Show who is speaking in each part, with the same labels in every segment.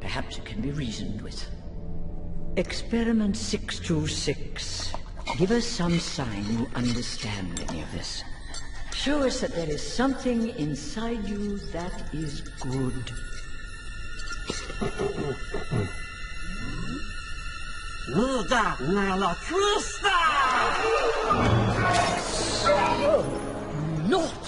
Speaker 1: Perhaps it can be reasoned with.
Speaker 2: Experiment 626. Give us some sign you understand any of this. Show us that there is something inside you that is good.
Speaker 1: Naughty!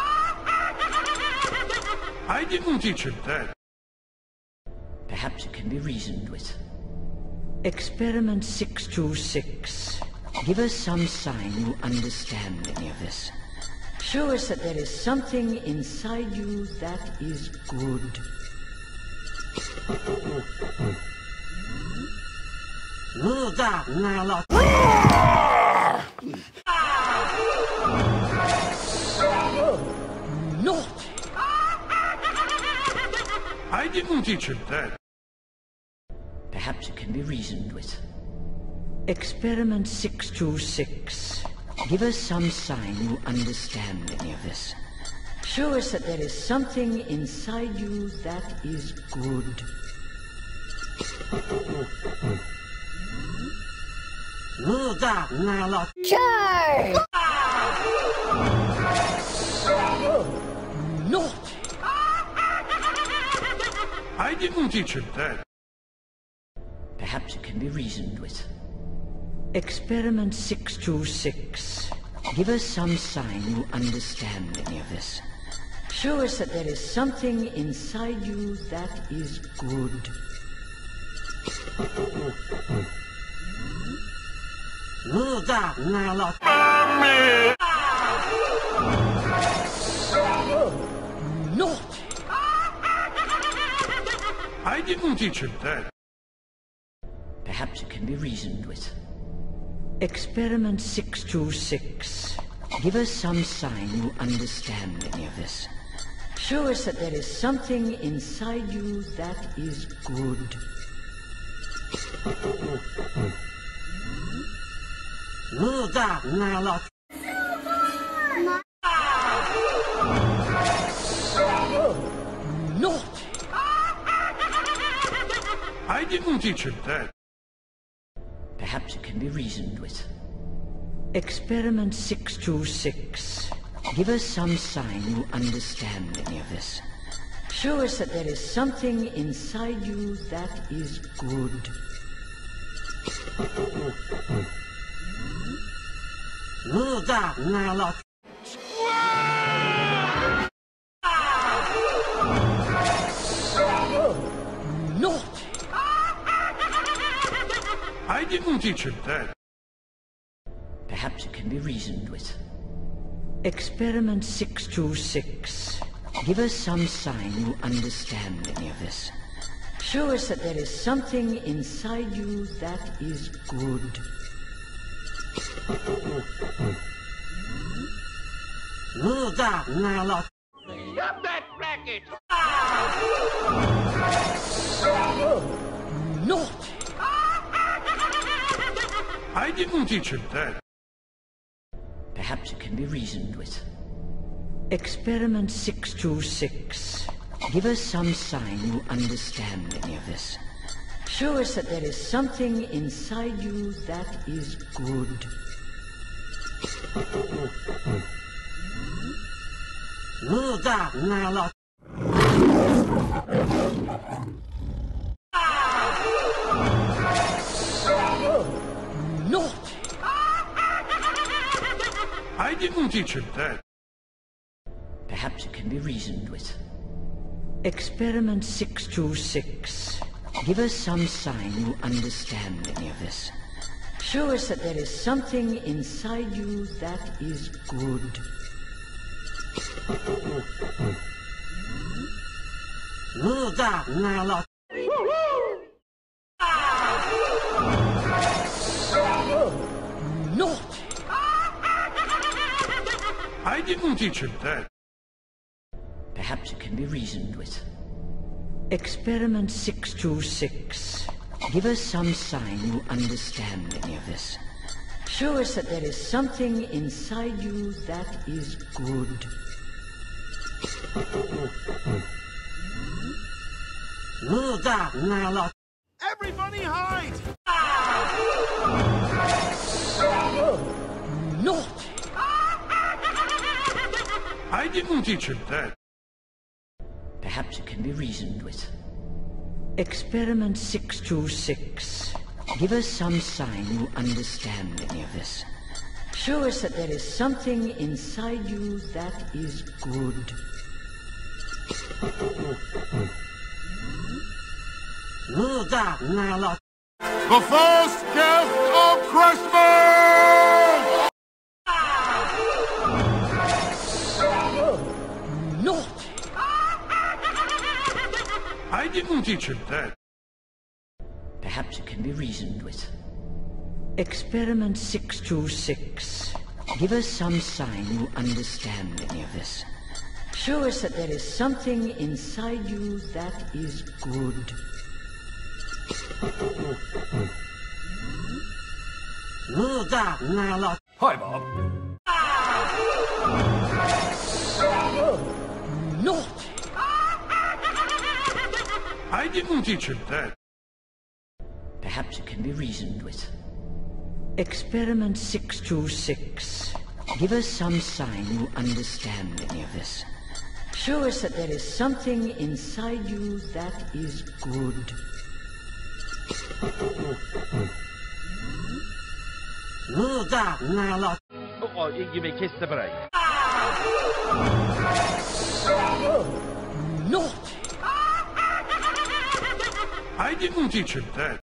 Speaker 3: I didn't teach him that.
Speaker 1: Perhaps it can be reasoned with.
Speaker 2: Experiment 626. Give us some sign you understand any of this. Show us that there is something inside you that is good.
Speaker 1: Naughty!
Speaker 3: I didn't teach him that.
Speaker 1: Perhaps it can be reasoned with.
Speaker 2: Experiment 626. Give us some sign you understand any of this. Show us that there is something inside you that is good.
Speaker 4: Charge!
Speaker 1: Naughty!
Speaker 3: I didn't teach him that.
Speaker 1: Perhaps it can be reasoned with.
Speaker 2: Experiment 626. Give us some sign you understand any of this. Show us that there is something inside you that is good.
Speaker 1: Naughty!
Speaker 3: I didn't teach him that.
Speaker 1: Perhaps it can be reasoned with.
Speaker 2: Experiment 626. Give us some sign you understand any of this. Show us that there is something inside you that is good.
Speaker 1: Naughty!
Speaker 3: I didn't teach him that.
Speaker 1: Perhaps it can be reasoned with.
Speaker 2: Experiment 626. Give us some sign you understand any of this. Show us that there is something inside you that is good.
Speaker 1: Naughty!
Speaker 3: I didn't teach him that.
Speaker 1: Perhaps it can be reasoned with.
Speaker 2: Experiment 626. Give us some sign you understand any of this. Show us that there is something inside you that is good.
Speaker 5: Stop that racket!
Speaker 1: Naughty!
Speaker 3: I didn't teach him that.
Speaker 1: Perhaps it can be reasoned with.
Speaker 2: Experiment 626. Give us some sign you understand any of this. Show us that there is something inside you that is good.
Speaker 1: Naughty!
Speaker 3: I didn't teach him that.
Speaker 1: Perhaps it can be reasoned with.
Speaker 2: Experiment 626. Give us some sign you understand any of this. Show us that there is something inside you that is good.
Speaker 1: Naughty!
Speaker 3: I didn't teach him that.
Speaker 1: Perhaps it can be reasoned with.
Speaker 2: Experiment 626. Give us some sign you understand any of this. Show us that there is something inside you that is good.
Speaker 4: Everybody hide!
Speaker 2: Naughty!
Speaker 3: I didn't teach him that.
Speaker 1: Perhaps it can be reasoned with.
Speaker 2: Experiment 626. Give us some sign you understand any of this. Show us that there is something inside you that is good.
Speaker 4: The first gift of Christmas!
Speaker 2: Naughty!
Speaker 3: I didn't teach him that.
Speaker 1: Perhaps it can be reasoned with.
Speaker 2: Experiment 626. Give us some sign you understand any of this. Show us that there is something inside you that is good.
Speaker 4: Hi, Bob.
Speaker 2: Naughty!
Speaker 3: I didn't teach him that.
Speaker 1: Perhaps it can be reasoned with.
Speaker 2: Experiment 626. Give us some sign you understand any of this. Show us that there is something inside you that is good.
Speaker 5: Oh, you may kiss the bride.
Speaker 2: Naughty!
Speaker 3: I didn't teach him that.